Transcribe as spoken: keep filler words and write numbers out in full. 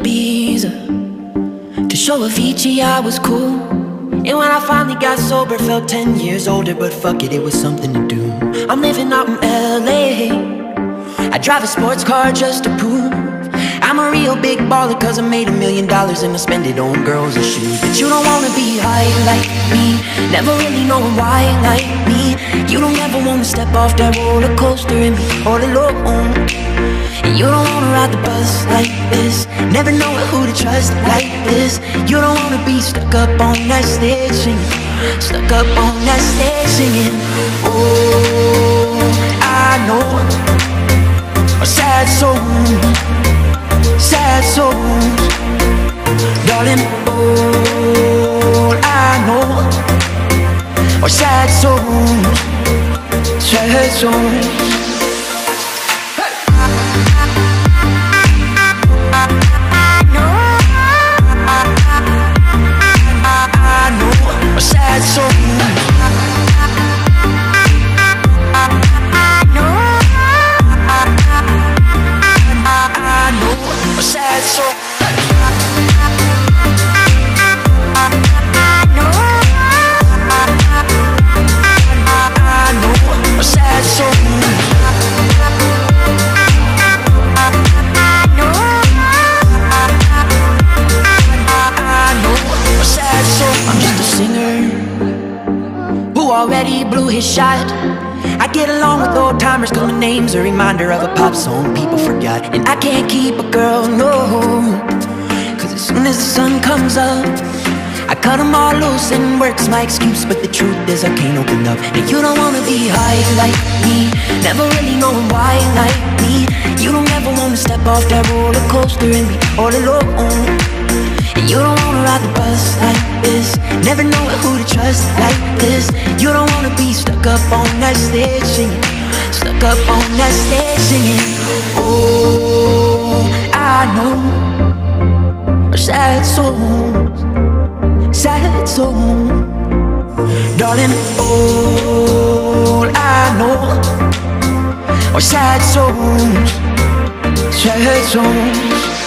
Ibiza to show Avicii I was cool. And when I finally got sober, felt ten years older. But fuck it, it was something to do. I'm living out in L A. I drive a sports car just to prove I'm a real big baller, cause I made a million dollars and I spend it on girls and shoes. But you don't wanna be high like me, never really knowing why like me. You don't ever wanna step off that roller coaster and be all alone. And you don't wanna ride the bus like this, never knowing who to trust like this. You don't wanna be stuck up on that stage singing, stuck up on that stage singing. Oh, I know a sad soul, sad souls, darling, all I know are sad souls, sad souls. I know a sad soul. Already blew his shot. I get along with old timers cause my name's a reminder of a pop song people forgot. And I can't keep a girl, no, cause as soon as the sun comes up I cut them all loose and work's my excuse. But the truth is I can't open up. And you don't wanna be high like me, never really knowing why like me. You don't ever wanna step off that roller coaster and be all alone. And you don't wanna ride the bus like this, never knowing who to trust like this. You don't wanna be stuck up on that stage singing, stuck up on that stage singing. Oh, I know are sad souls, sad souls, darling, all I know are sad souls, sad souls.